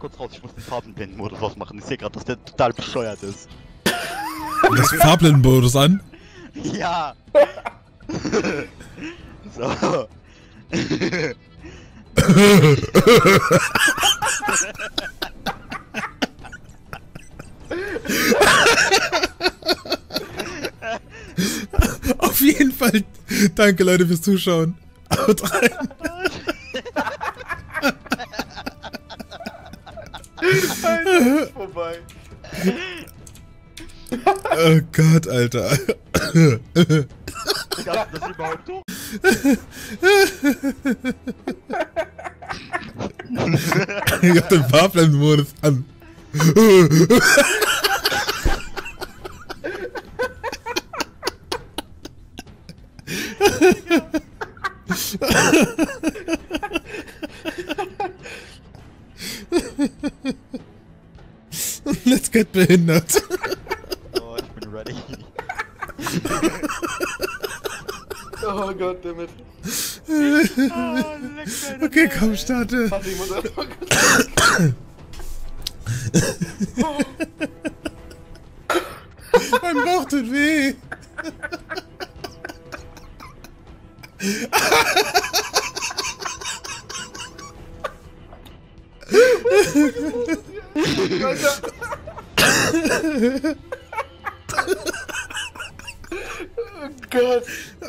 kurz raus, ich muss den Farbenblendenmodus ausmachen. Ich sehe gerade, dass der total bescheuert ist. Das Farblendenmodus an? Ja! So. Auf jeden Fall. Danke Leute fürs Zuschauen. Haut rein. Alter, vorbei. Oh Gott, Alter. Gab das überhaupt hoch? Ich hab den Farblendenmodus an. Let's get behindert. Oh, ich bin ready. Oh Gott, damit. Okay, komm, starte. Warte, ich muss erst mal Mein Bauch tut weh. Alter. Oh Gott.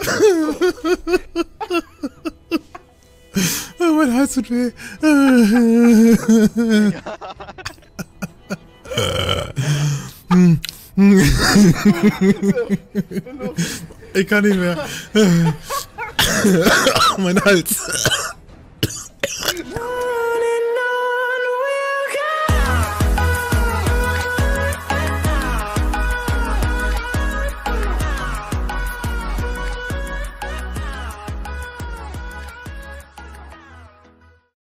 Oh, mein Hals tut weh. Ich kann nicht mehr. Mein Hals.